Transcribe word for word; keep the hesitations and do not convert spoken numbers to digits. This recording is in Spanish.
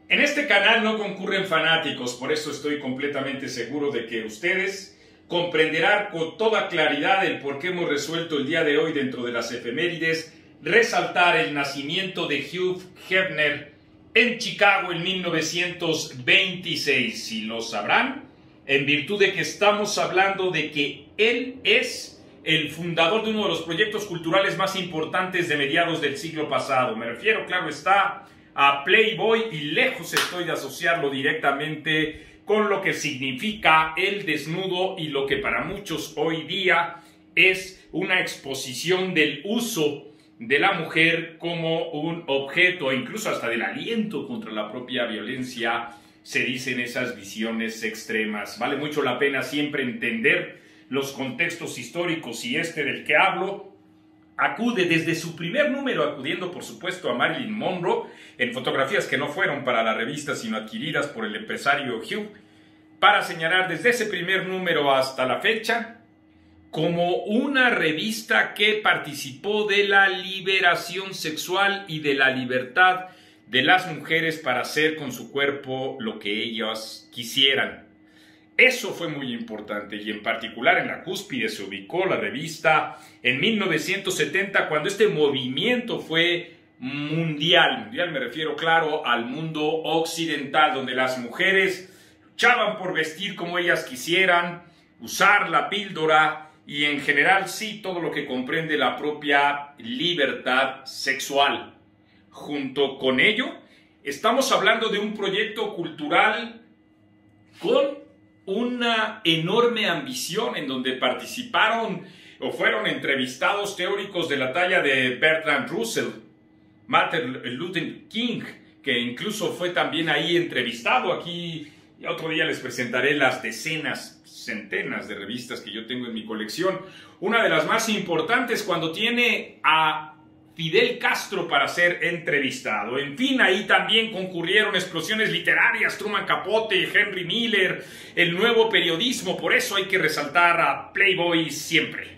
En este canal no concurren fanáticos, por eso estoy completamente seguro de que ustedes comprenderán con toda claridad el por qué hemos resuelto el día de hoy dentro de las efemérides resaltar el nacimiento de Hugh Hefner en Chicago en mil novecientos veintiséis. Si lo sabrán, en virtud de que estamos hablando de que él es el fundador de uno de los proyectos culturales más importantes de mediados del siglo pasado. Me refiero, claro está, a Playboy, y lejos estoy de asociarlo directamente con lo que significa el desnudo y lo que para muchos hoy día es una exposición del uso de la mujer como un objeto, e incluso hasta del aliento contra la propia violencia, se dicen esas visiones extremas. Vale mucho la pena siempre entender los contextos históricos, y este del que hablo acude desde su primer número, acudiendo por supuesto a Marilyn Monroe, en fotografías que no fueron para la revista sino adquiridas por el empresario Hugh, para señalar desde ese primer número hasta la fecha como una revista que participó de la liberación sexual y de la libertad de las mujeres para hacer con su cuerpo lo que ellas quisieran. Eso fue muy importante, y en particular en la cúspide se ubicó la revista en mil novecientos setenta, cuando este movimiento fue mundial. Mundial me refiero, claro, al mundo occidental, donde las mujeres luchaban por vestir como ellas quisieran, usar la píldora y en general sí todo lo que comprende la propia libertad sexual. Junto con ello, estamos hablando de un proyecto cultural con una enorme ambición, en donde participaron o fueron entrevistados teóricos de la talla de Bertrand Russell, Martin Luther King, que incluso fue también ahí entrevistado. Aquí y otro día les presentaré las decenas, centenas de revistas que yo tengo en mi colección. Una de las más importantes, cuando tiene a Fidel Castro para ser entrevistado. En fin, ahí también concurrieron explosiones literarias, Truman Capote, Henry Miller, el nuevo periodismo. Por eso hay que resaltar a Playboy siempre.